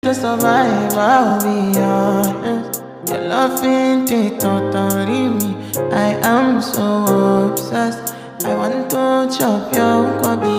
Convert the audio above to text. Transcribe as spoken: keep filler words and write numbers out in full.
To survive, I'll be honest. Your love ain't it totally me. I am so obsessed. I want to chop your kwabi.